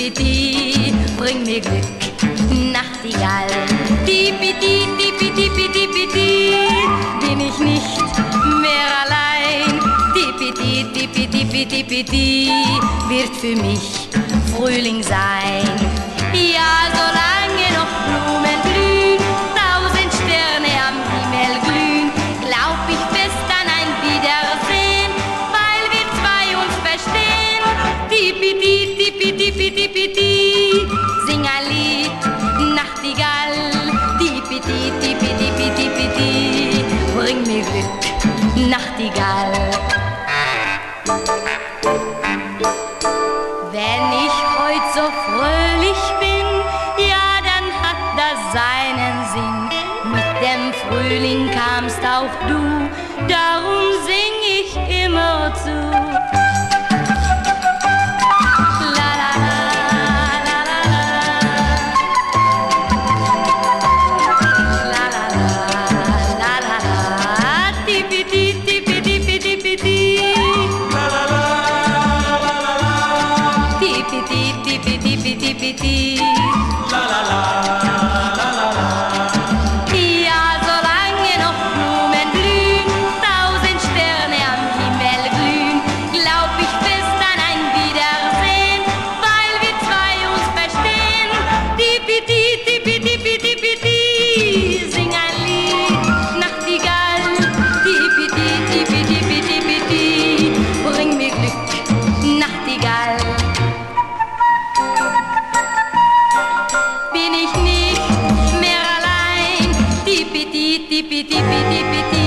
Dippi-di, bring mir Glück, Nachtigall. Dippi-di, Dippi-Dippi, Dippi-di, bin ich nicht mehr allein. Dippi-di, Dippi-Dippi, Dippi-di, wird für mich Frühling sein. Ja, solange noch Blumen blühen, 1000 Sterne am Himmel glühen, glaub ich fest an ein Wiedersehen, weil wir zwei uns verstehen. Dippi-di, Dippi-Dippi, Dippi-di, sing ein Lied, Nachtigall. Dippi-di, Dippi-Dippi, Dippi-di, bring mir Glück, Nachtigall. Wenn ich heut so fröhlich bin, ja, dann hat das seinen Sinn. Mit dem Frühling kamst auch du, darum sing ich immer zu. Dippi-di, la la la, la la la. Ja, solange noch Blumen blühen, 1000 Sterne am Himmel glühen, glaub ich fest an ein Wiedersehen, weil wir zwei uns verstehen. Dippi-di, Dippi-Dippi, Dippi-di, sing ein Lied, Nachtigall. Dippi-di, Dippi-Dippi, Dippi-di, bring mir Glück, Nachtigall. Bin ich nicht mehr allein. Dippi-di, Dippi-Dippi, Dippi-di.